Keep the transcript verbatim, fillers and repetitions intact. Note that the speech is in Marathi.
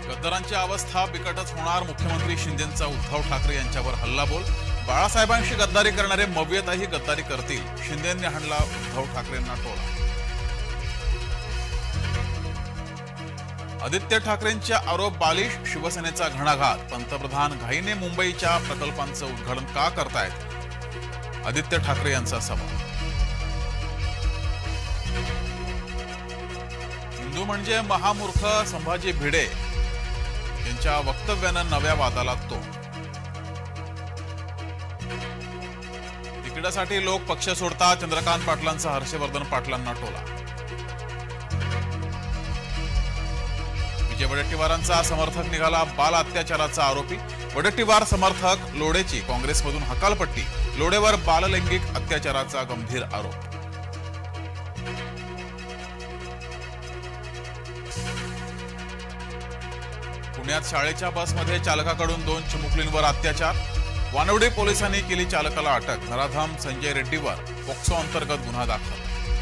गद्दारांची अवस्था बिकटच होणार. मुख्यमंत्री शिंदेंचा उद्धव ठाकरे यांच्यावर हल्लाबोल. बाळासाहेबांशी गद्दारी करणारे मवियतही गद्दारी करतील. शिंदेंनी हाणला उद्धव ठाकरेंना टोला. आदित्य ठाकरेंच्या आरोप बालिश. शिवसेनेचा घणाघात. पंतप्रधान घाईने मुंबईच्या प्रकल्पांचं उद्घाटन का करतायत? आदित्य ठाकरे यांचा सवाल. हिंदू म्हणजे महामूर्ख. संभाजी भिडे यांच्या वक्तव्यानं नव्या वादाला तोंड. तिकिटासाठी लोक पक्ष सोडतात. चंद्रकांत पाटलांचा हर्षवर्धन पाटलांना टोला. विजय वडेट्टीवारांचा समर्थक निघाला बाल अत्याचाराचा आरोपी. वडेट्टीवार समर्थक लोढेची काँग्रेसमधून हकालपट्टी. लोढेवर बाललैंगिक अत्याचाराचा गंभीर आरोप. पुण्यात शाळेच्या बसमध्ये चालकाकडून दोन चिमुकलींवर अत्याचार. वानवडे पोलिसांनी केली चालकाला अटक. नराधम संजय रेड्डीवर पोक्सो अंतर्गत गुन्हा दाखल.